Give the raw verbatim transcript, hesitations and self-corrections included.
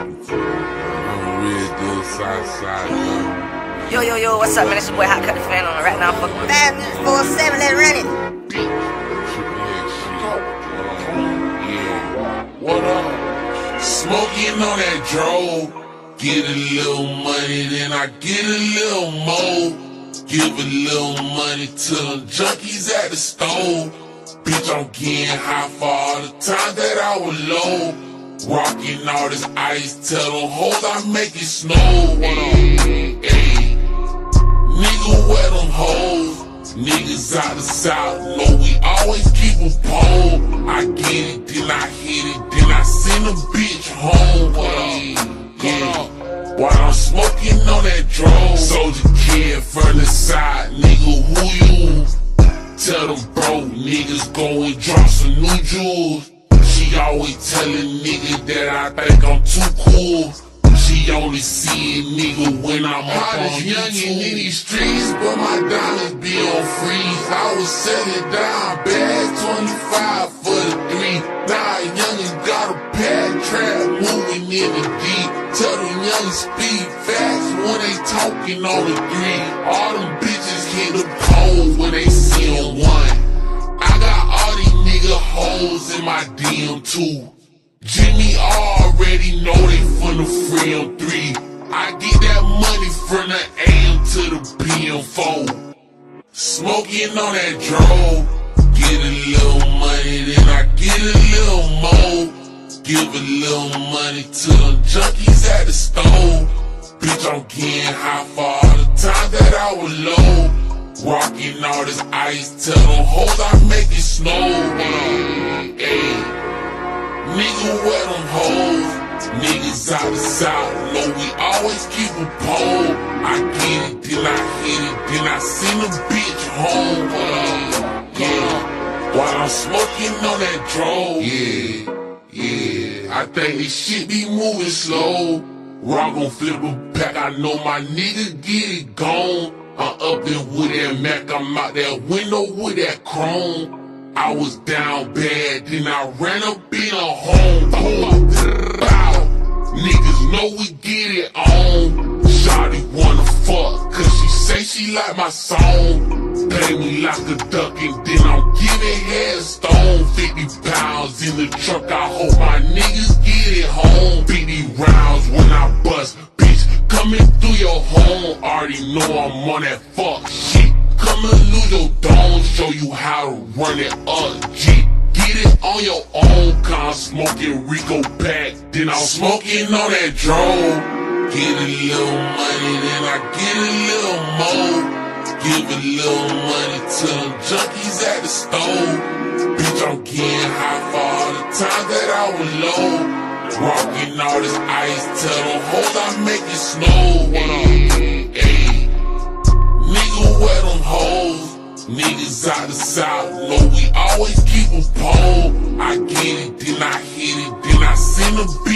Yo, yo, yo, what's up, man? It's your boy Hot Cut the Fan on the right now. Fuck with five minutes, four, seven, let's run it. What up? Smoking on that drove. Get a little money, then I get a little more. Give a little money to them junkies at the store. Bitch, I'm getting high for all the time that I was low. Rocking all this ice, tell them hoes I make it snow. What up? Hey, hey. Nigga, where them hoes? Niggas out the south, know we always keep a pole. I get it, then I hit it, then I send a bitch home. What up? Yeah. While I'm smoking on that drone, soldier kid from the side, nigga, who you? Tell them bro, niggas go and drop some new jewels. She always tellin' nigga that I think I'm too cool. She only see a nigga when I'm hot as youngin' in these streets, but my diamonds be on freeze. I was selling down bags, twenty-five for the three. Now a youngin' got a pad trap moving in the deep. Tell them youngin' speed fast when they talking on the three. All them bitches hit the pole when they see them one. I got all these nigga hoes in my D M too. Jimmy already know they finna free on three. I get that money from the A M to the P M four. Smoking on that drove. Get a little money, then I get a little more. Give a little money to them junkies at the store. Bitch, I'm getting high for all the time that I was low. Rocking all this ice, tell them hoes I make it snow. Hey, hey. Nigga, where them hoes? Niggas out the south, know we always keep a pole. I get it, then I hit it, then I send a bitch home. Uh, yeah. While I'm smoking on that drove. Yeah, yeah. I think this shit be moving slow. Rock gon' flip a pack, I know my nigga get it gone. I'm up in with that Mac, I'm out that window with that chrome. I was down bad, then I ran up in a home. Boom, bow. Niggas know we get it on. Shawty wanna fuck, cause she say she like my song. Play me like a duck and then I'm giving head stone. Fifty pounds in the truck, I hope my niggas get it home. Fifty rounds when I bust, bitch, coming through your home. Already know I'm on that fuck shit. Come and lose your dome, show you how to run it up, G. Get it on your own, cause I'm smoking Rico pack, then I'm smoking on that drone. Get a little money, then I get a little more. Give a little money to them junkies at the store. Bitch, I'm getting high for all the time that I was low. Rocking all this ice, tell them hoes I make it snow. Hey, hey. Nigga, where them hoes? Niggas out the south, know we always keep a pole. I get it, then I hit it, then I send a bitch.